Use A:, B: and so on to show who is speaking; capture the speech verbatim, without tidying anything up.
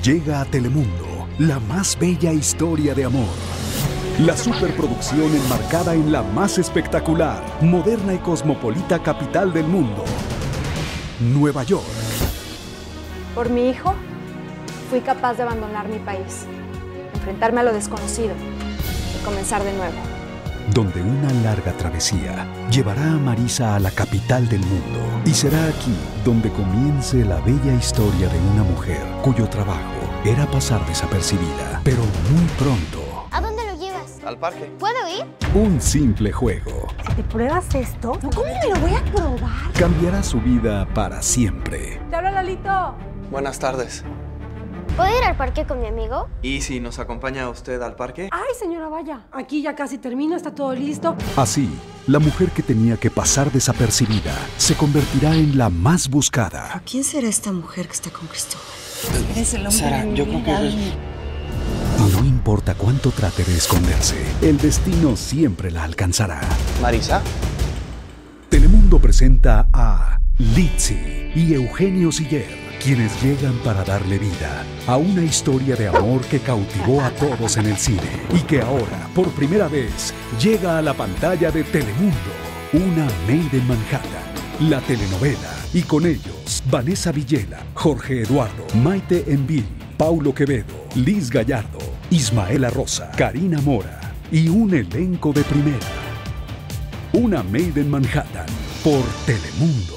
A: Llega a Telemundo la más bella historia de amor. La superproducción enmarcada en la más espectacular, moderna y cosmopolita capital del mundo, Nueva York.
B: Por mi hijo, fui capaz de abandonar mi país, enfrentarme a lo desconocido y comenzar de nuevo.
A: Donde una larga travesía llevará a Marisa a la capital del mundo. Y será aquí donde comience la bella historia de una mujer cuyo trabajo era pasar desapercibida, pero muy pronto.
C: ¿A dónde lo llevas?
D: Al parque.
C: ¿Puedo ir?
A: Un simple juego.
E: Si te pruebas esto, ¿cómo me lo voy a probar?
A: Cambiará su vida para siempre.
B: ¡Te habla Lalito!
D: Buenas tardes.
C: ¿Puedo ir al parque con mi amigo?
D: ¿Y si nos acompaña usted al parque?
E: Ay, señora, vaya. Aquí ya casi termino, está todo listo.
A: Así, la mujer que tenía que pasar desapercibida se convertirá en la más buscada.
F: ¿Quién será esta mujer que está con Cristóbal?
E: Eres el hombre
D: Sara,
E: de mi
D: yo creo
E: vida.
D: que...
A: Y no importa cuánto trate de esconderse, el destino siempre la alcanzará.
D: ¿Marisa?
A: Telemundo presenta a Litzy y Eugenio Siller, quienes llegan para darle vida a una historia de amor que cautivó a todos en el cine y que ahora, por primera vez, llega a la pantalla de Telemundo. Una Made in Manhattan, la telenovela, y con ellos Vanessa Villela, Jorge Eduardo, Maite Envil, Paulo Quevedo, Liz Gallardo, Ismaela Rosa, Karina Mora y un elenco de primera. Una Made in Manhattan por Telemundo.